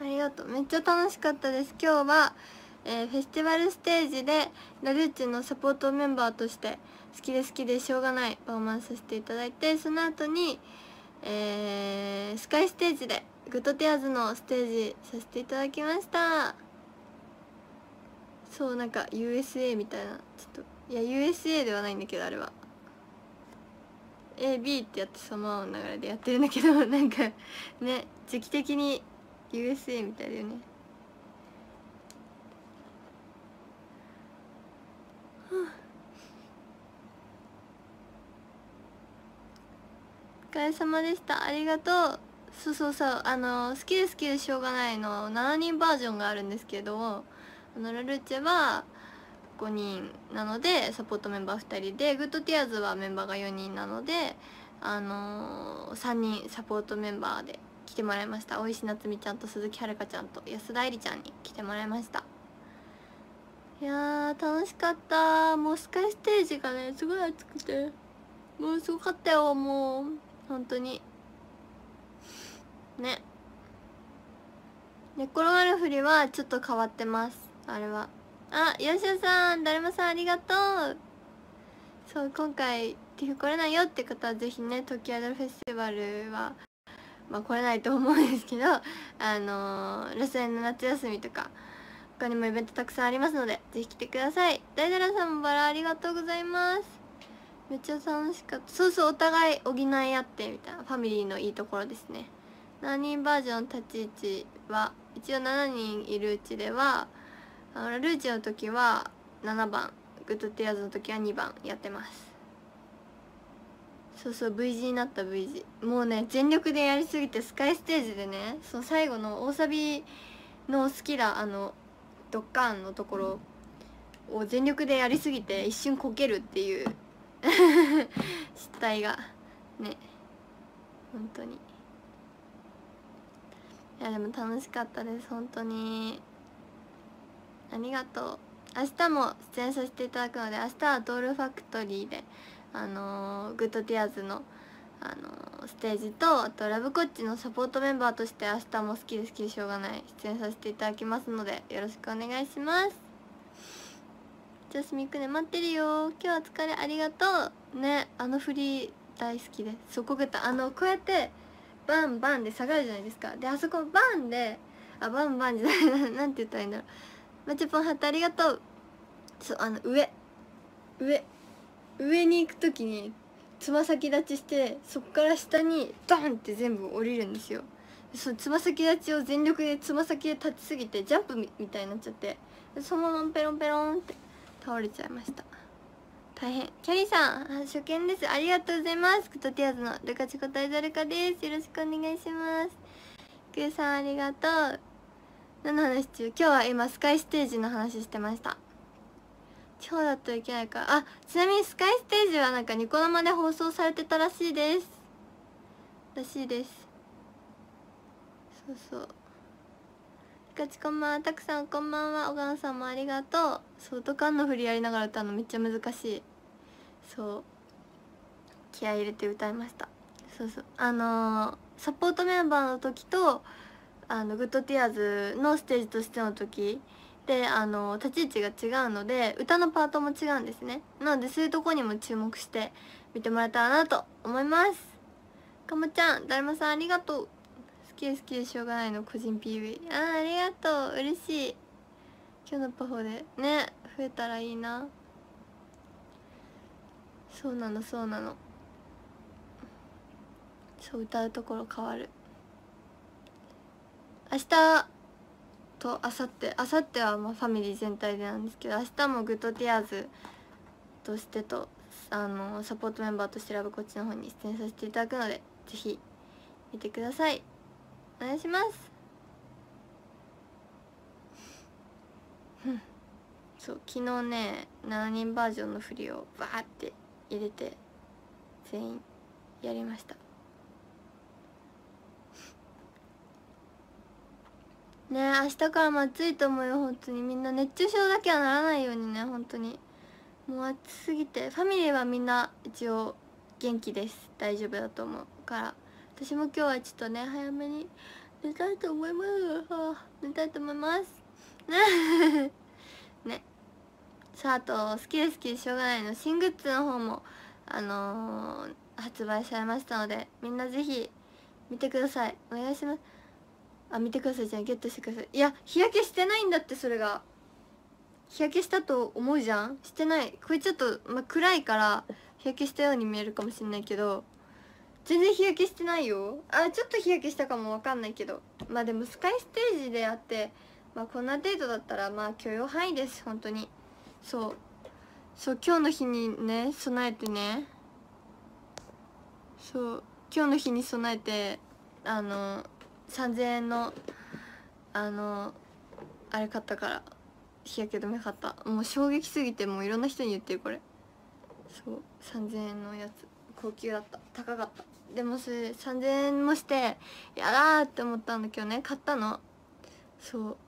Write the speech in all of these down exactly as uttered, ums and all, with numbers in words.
りがとう。めっちゃ楽しかったです。今日は、えー、フェスティバルステージでラルーチェのサポートメンバーとして好きで好きでしょうがないパフォーマンスさせていただいて、その後に、えー、スカイステージでグッドティアーズのステージさせていただきました。そう、なんか ユーエスエー みたいな、ちょっといや ユーエスエー ではないんだけど、あれは エービー ってやってそのままの流れでやってるんだけど、なんかね、時期的に ユーエスエー みたいだよね。お疲れ様でした。ありがとう。そうそうそう、あの好きで好きでしょうがないのしちにんバージョンがあるんですけど、あのラルーチェはごにんなのでサポートメンバーふたりで、グッドティアーズはメンバーがよにんなので、あのー、さんにんサポートメンバーで来てもらいました。大石夏美ちゃんと鈴木遥ちゃんと安田愛理ちゃんに来てもらいました。いやー楽しかった。もうスカイステージがねすごい熱くて、もうすごかったよ。もう本当にね。寝っ転がるふりはちょっと変わってます、あれは。あ、吉田さん、だるまさんありがとう。そう、今回ティフ来れないよって方はぜひね、東京アイドルフェスティバルはまあ来れないと思うんですけど、あのー、ラスエンの夏休みとか他にもイベントたくさんありますのでぜひ来てください。大だらさんもバラありがとうございます。めっちゃ楽しかった。そうそう、お互い補い合ってみたいなファミリーのいいところですね。しちにんバージョン立ち位置は一応しちにんいるうちでは、あのルーチの時はななばん、グッドティアーズの時はにばんやってます。そうそう、 ブイジー になった ブイジー。 もうね全力でやりすぎて、スカイステージでね、その最後の大サビの好きなあのドッカーンのところを全力でやりすぎて一瞬こけるっていう失態がね、本当に。いやでも楽しかったです、本当にありがとう。明日も出演させていただくので、明日はドールファクトリーであのー、グッドティアーズの、あのー、ステージと、あとラブコッチのサポートメンバーとして明日も好きで好きでしょうがない出演させていただきますので、よろしくお願いします。ジャスミックね、待ってるよ。今日はお疲れ、ありがとうね。あの振り大好きで、そこがあのこうやってバンバンで下がるじゃないですか。であそこバンで、あバンバンじゃないなんて言ったらいいんだろう。マチュポンハットありがとう。そう、あの上上上に行く時につま先立ちして、そこから下にドンって全部降りるんですよ。そのつま先立ちを全力でつま先で立ちすぎてジャンプみたいになっちゃって、そのままペロンペロンって倒れちゃいました。大変。キャリーさん初見です、ありがとうございます。グッドティアーズのルカチコタイザルカです。よろしくお願いします。グーさんありがとう。何の話中？今日は今スカイステージの話してました。今日だといけないから。あ、ちなみにスカイステージはなんかニコ生で放送されてたらしいですらしいです。そうそう。ガチこんばんは。たくさんこんばんは。小川さんもありがとう。そう、ドカンの振りやりながら歌うのめっちゃ難しい。そう、気合い入れて歌いました。そうそう、あのー、サポートメンバーの時とあのグッドティアーズのステージとしての時で、あの立ち位置が違うので歌のパートも違うんですね。なのでそういうとこにも注目して見てもらえたらなと思います。かもちゃん、だるまさんありがとう。好きで好きでしょうがないの個人 ピーブイ。 あーありがとう、嬉しい。今日のパフォでね増えたらいいな。そうなのそうなの。そう、歌うところ変わる。明日と明後日、明後日はまあファミリー全体でなんですけど、明日もグッドティアーズとしてとあのサポートメンバーとしてラブコッチの方に出演させていただくので、ぜひ見てください。お願いします。そう、昨日ねしちにんバージョンの振りをバーって入れて全員やりました。ねえ、明日からも暑いと思うよ。本当にみんな熱中症だけはならないようにね。本当にもう暑すぎて。ファミリーはみんな一応元気です、大丈夫だと思うから。私も今日はちょっとね早めに寝たいと思います。あ寝たいと思いますね。さあ、あと好きで好きでしょうがないの新グッズの方もあのー、発売されましたので、みんなぜひ見てください。お願いします。あ見てくださいじゃあゲットしてください。いや日焼けしてないんだって。それが日焼けしたと思うじゃん。してない。これちょっと、まあ、暗いから日焼けしたように見えるかもしれないけど、全然日焼けしてないよ。あちょっと日焼けしたかもわかんないけど、まあでもスカイステージであって、まあこんな程度だったらまあ許容範囲です本当に。そうそう今日の日にね備えてね、そう今日の日に備えてあのさんぜんえんのあのあれ買ったから、日焼け止め買った。もう衝撃すぎてもういろんな人に言ってるこれ。そうさんぜんえんのやつ高級だった、高かった。でもそれさんぜんえんもしてやだーって思ったんだけどね、買ったの。そう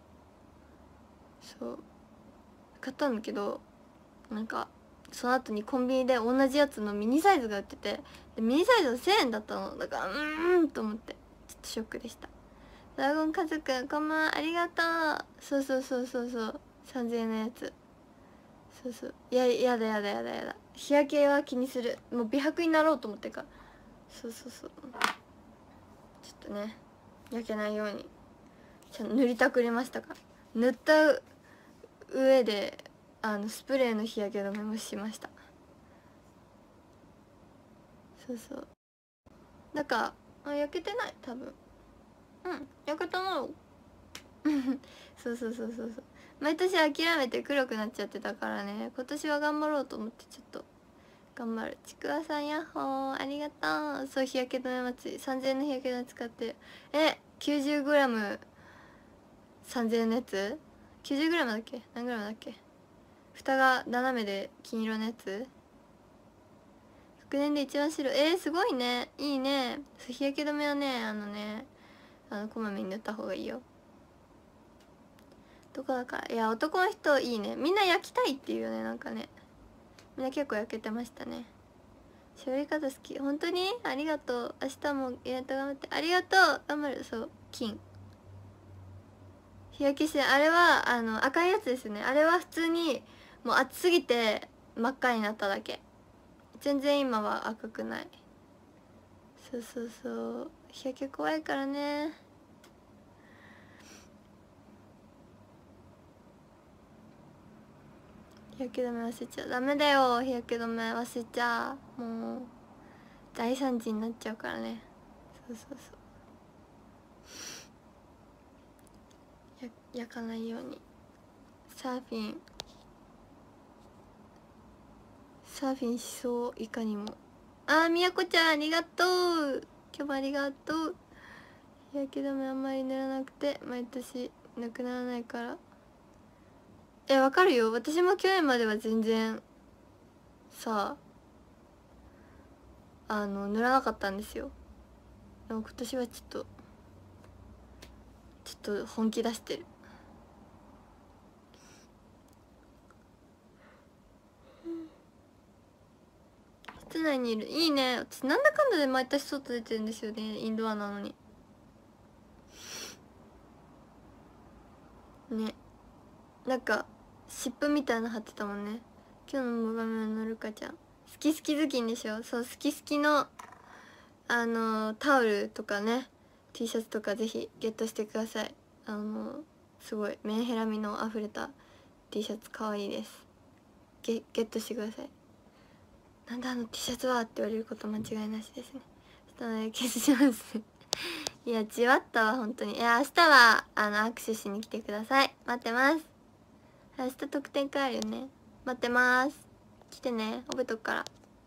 そう買ったんだけど、なんかその後にコンビニで同じやつのミニサイズが売ってて、でミニサイズはせんえんだったの。だからうーんと思ってちょっとショックでした。ドラゴン家族こんばんは、ありがとう。そうそうそうそうそうさんぜんえんのやつ。そうそういややだやだやだやだ、日焼けは気にする。もう美白になろうと思ってから。そうそうそうちょっとね焼けないようにちゃんと塗りたくりましたから。塗った上であのスプレーの日焼け止めもしました。そうそうだからあ焼けてない多分。うん焼けたなそうそうそうそうそう毎年諦めて黒くなっちゃってたからね、今年は頑張ろうと思ってちょっと頑張る。ちくわさんヤッホーありがとう。そう日焼け止め祭りさんぜんえんの日焼け止め使ってえ きゅうじゅうグラムさんぜんえんのやつ きゅうじゅうグラム だっけ何グラムだっけ。蓋が斜めで金色のやつ、昨年で一番白。えー、すごいね、いいね。日焼け止めはねあのねあのこまめに塗った方がいいよ。どこだから、いや男の人いいね、みんな焼きたいっていうよね。なんかねみんな結構焼けてましたね。絞り方好き本当にありがとう。明日もイベント頑張ってありがとう。頑張る。そう金日焼けして、あれはあの赤いやつですね。あれは普通にもう暑すぎて真っ赤になっただけ。全然今は赤くない。そうそうそう日焼け怖いからね。日焼け止め忘れちゃう。ダメだよ日焼け止め忘れちゃう。もう大惨事になっちゃうからね。そうそうそうや焼かないように。サーフィンサーフィンしそういかにも。あーみやこちゃんありがとう。今日もありがとう。日焼け止めあんまり塗らなくて毎年なくならないから。えわかるよ、私も去年までは全然さあの塗らなかったんですよ。でも今年はちょっとちょっと本気出してる。室内にいるいいね。私なんだかんだで毎年外出てるんですよね、インドアなのにね。なんか湿布みたいなの貼ってたもんね。今日の画面のルカちゃん好き好き頭巾でしょ。そう好き好きのあのタオルとかね T シャツとかぜひゲットしてください。あのすごいメンヘラ味のあふれた T シャツかわいいです。ゲ, ゲットしてください。なんだあの T シャツはって言われること間違いなしですね。明日の消しますいやじわったわ本当に。いや明日はあの握手しに来てください。待ってます。明日特典会あるよね。待ってます。来てね覚えとくから。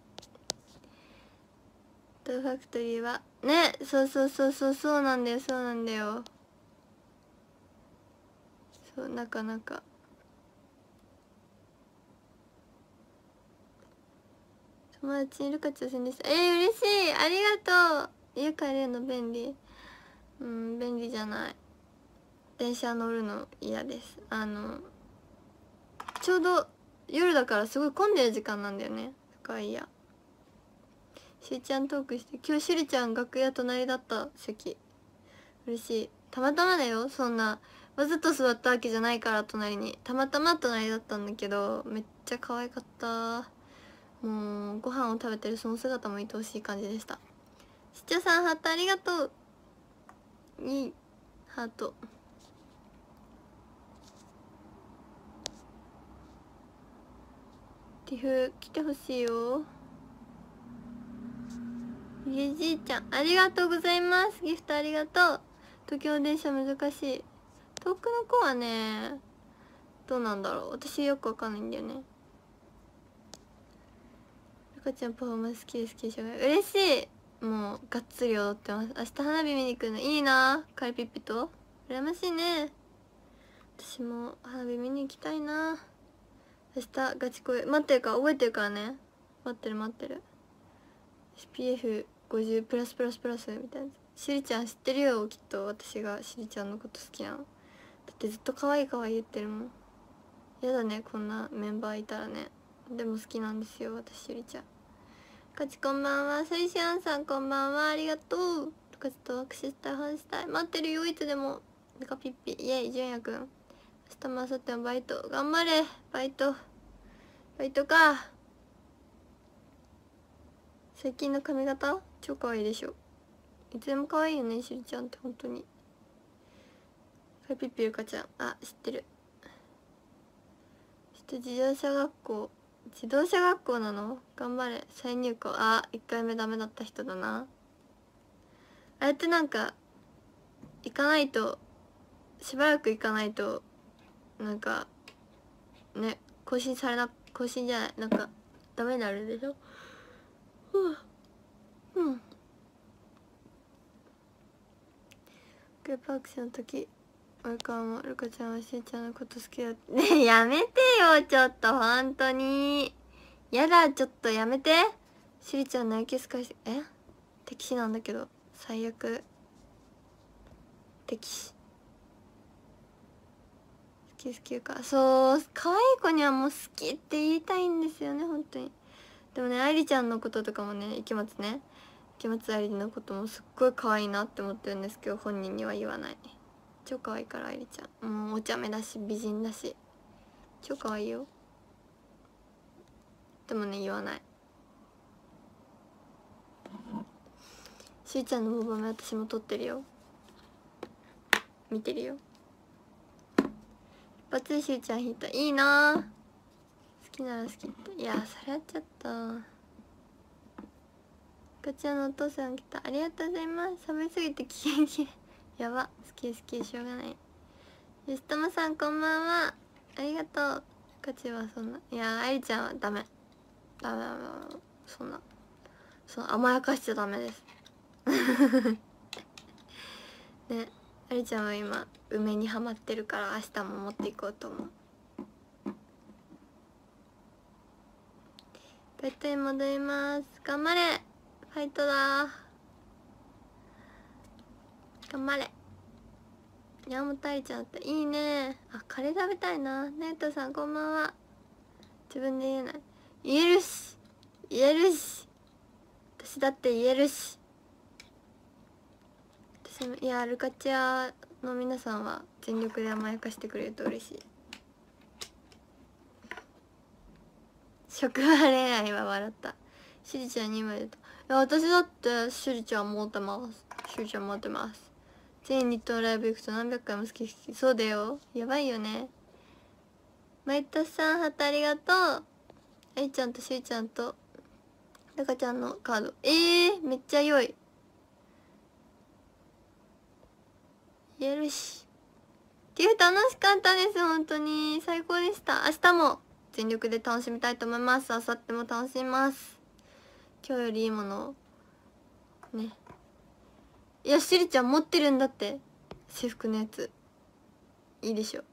ドーファクトリーはねそうそうそうそうそうなんだよそうなんだよ。そうなかなか友達にいるか挑戦でした。えー、嬉しいありがとう。家帰れるの便利。うん便利じゃない。電車乗るの嫌です。あのちょうど夜だからすごい混んでる時間なんだよね。だから嫌。しーちゃんトークして今日しりちゃん楽屋隣だった席。 嬉しい。たまたまだよ、そんなわざと座ったわけじゃないから。隣にたまたま隣だったんだけど、めっちゃ可愛かった。もうご飯を食べてるその姿も愛おしい感じでした。しちゃさんハートありがとう。いいハート。ティフ来てほしいよ。ひげじいちゃんありがとうございます。ギフトありがとう。東京電車難しい。遠くの子はね、どうなんだろう、私よくわかんないんだよね。ゆかちゃんパフォーマンス好きです。好きでしょうがない。嬉しい。もうがっつり踊ってます。明日花火見に行くのいいな。カリピッピと羨ましいね。私も花火見に行きたいな。明日ガチ恋待ってるから覚えてるからね。待ってる待ってる。 エスピーエフごじゅう プラスプラスプラスみたいな。しりちゃん知ってるよきっと。私がしりちゃんのこと好きなのだってずっと可愛い可愛い言ってるもん。やだね、こんなメンバーいたらね。でも好きなんですよ私しりちゃん。かちこんばんは。ソリシアンさんこんばんは、ありがとう。かちと握手したい話したい。待ってるよいつでも。なんかピッピイエイじゅんやくん明日も明後日もバイト頑張れ。バイトバイトか。最近の髪型超可愛いでしょ。いつでも可愛いよねしりちゃんって本当に。ピッピゆかちゃんあ知ってる。ちょっと自動車学校自動車学校なの頑張れ。再入校あいっかいめダメだった人だな。あれってなんか行かないとしばらく行かないとなんかね更新されな更新じゃないなんかダメになるでしょ。うんグループアクションの時俺からもルカちゃんはしーちゃんのこと好きだってねえやめてよちょっと本当にやだ。ちょっとやめて。しりちゃんのキス返してえ敵視なんだけど最悪。敵視好き好きか。そう可愛い子にはもう好きって言いたいんですよね本当に。でもね愛梨ちゃんのこととかもね池松ね池松愛梨のこともすっごい可愛いなって思ってるんですけど本人には言わない。超可愛いから愛梨ちゃんもうお茶目だし美人だし超可愛いよ。でもね言わない。しーちゃんのモバメ私も撮ってるよ見てるよ。一発でしーちゃん弾いたいいな。好きなら好きっていやそれやっちゃった。こちらのお父さん来たありがとうございます。寒いすぎて危険しやば好き好きしょうがない。よしともさんこんばんはありがとう。こちはそんないや愛梨ちゃんはダメダメダメダメそんなその甘やかしちゃダメですね。愛梨ちゃんは今梅にハマってるから明日も持っていこうと思う。ベッドに戻ります。頑張れファイトだ頑張れ。山本愛ちゃんっていいね。あカレー食べたいな。ネートさんこんばんは。自分で言えない言えるし言えるし私だって言えるし。私もいやルカチアの皆さんは全力で甘やかしてくれると嬉しい。職場恋愛は笑った。しりちゃんに今言うといや私だってしりちゃん持ってますしりちゃん持ってます。全員日東ライブ行くと何百回も好き好きそうだよやばいよね。マイタさんハートありがとう。あいちゃんとしーちゃんとルカちゃんのカードえー、めっちゃ良い言えるしっていう楽しかったです本当に最高でした。明日も全力で楽しみたいと思います。明後日も楽しみます。今日よりいいものをね。いやしりちゃん持ってるんだって制服のやついいでしょ。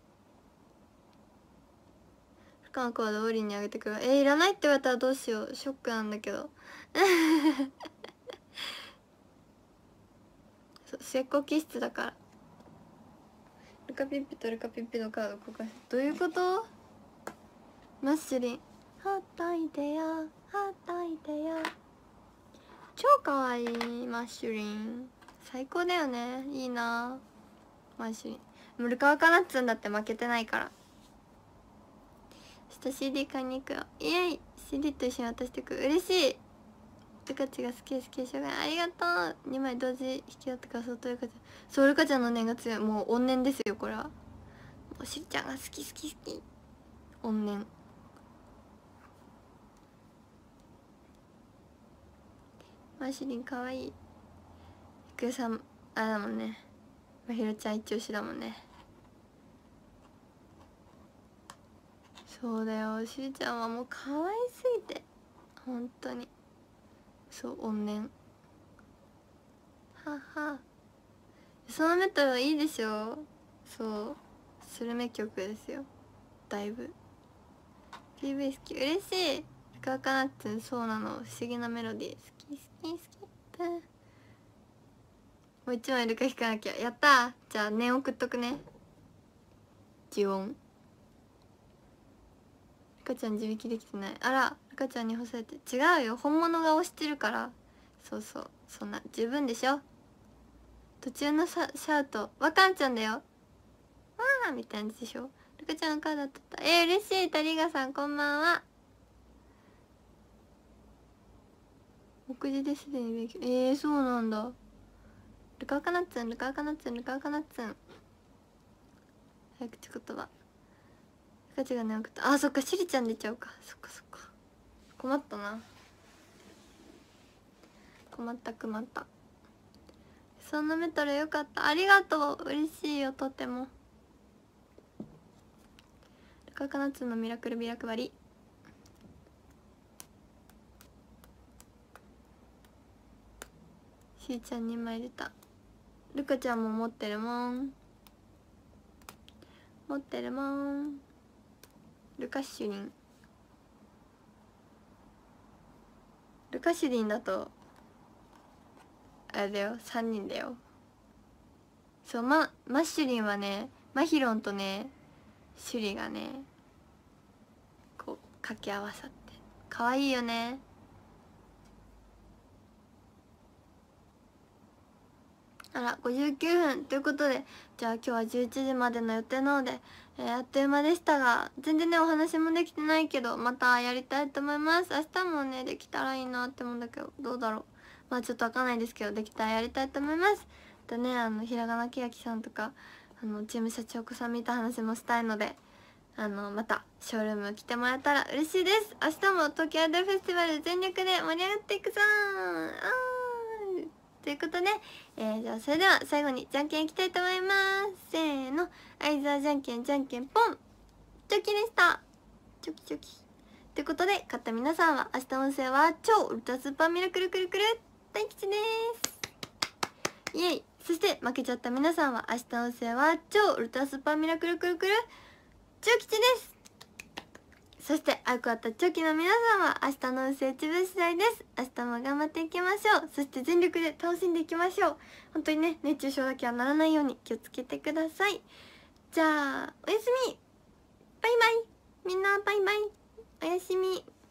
深川コードオーリーにあげてくるえー、いらないって言われたらどうしようショックなんだけどそう末っ子気質だから。ルカピッピとルカピッピのカード交換どういうこと。マッシュリンはたいてやはたいてや超かわいいマッシュリン最高だよね。いいなマジに。ルカワカナッツンだって負けてないから。明日 シーディー 買いに行くよ。イエイ シーディー と一緒に渡してく。嬉しい。ルカチが好き好きしょうがない。ありがとう。にまい同時引き合ってから相当ルカちゃん、そうルカちゃんの念が強い。もう怨念ですよこれは。もうしりちゃんが好き好き好き怨念。マシリンかわいい。ゆくさんあれだもんね。まひろちゃん一押しだもんね。そうだよ、しりちゃんはもう可愛すぎて本当に。そう怨念。ははそのメトロいいでしょ。そうスルメ曲ですよ。だいぶ ピーブイ 好き。嬉しい。ルカカナッツンそうなの。不思議なメロディー好き好き好き。もう一枚ルカ弾かなきゃ。やったー。じゃあ念送っとくね。呪音。ルカちゃん自力できてない。あらルカちゃんに干されて。違うよ、本物が押してるから。そうそう、そんな十分でしょ。途中のシャウトわかんちゃんだよ。わーみたいなやつでしょ。ルカちゃんのカード取った。えー、嬉しい。タリガさんこんばんは。目次ですでに勉強。えー、そうなんだ。ルカカナッツンルカカナッツンルカカナッツン。早口言葉。ルカチが眠くて、あそっかシリちゃん出ちゃうか。そっかそっか困ったな。困った困った。そんなメタルよかった。ありがとう。嬉しいよとても。ルカカナッツンのミラクルビラ配り。しーちゃんにまい出た。ルカちゃんも持ってるもん。持ってるもん。ルカシュリン。ルカシュリンだとあれだよ、さんにんだよ。そう、ま、マッシュリンはね、マヒロンとねシュリがねこう掛け合わさってかわいいよね。あらごじゅうきゅうふんということで、じゃあ今日はじゅういちじまでの予定なので、えー、あっという間でしたが、全然ねお話もできてないけどまたやりたいと思います。明日もねできたらいいなって思うんだけど、どうだろう。まあちょっとわかんないですけど、できたらやりたいと思います。とね、あのひらがなけやきさんとかあのチーム社長子さん見た話もしたいので、あのまたショールーム来てもらえたら嬉しいです。明日も東京アイドルフェスティバル全力で盛り上がっていくぞー。あーということで、えー、じゃあそれでは最後にじゃんけんいきたいと思います。せーの、相沢じゃんけんじゃんけんポン。チョキでした。チョキチョキということで、勝った皆さんは明日の運勢は超ウルトラスーパーミラクルくるくる大吉です。イエイ。そして負けちゃった皆さんは明日の運勢は超ウルトラスーパーミラクルくるくる中吉です。そしてアクアタチョキの皆さんは明日の運勢一部次第です。明日も頑張っていきましょう。そして全力で楽しんでいきましょう。本当にね、熱中症だけはならないように気をつけてください。じゃあおやすみ。バイバイ。みんなバイバイ。おやすみ。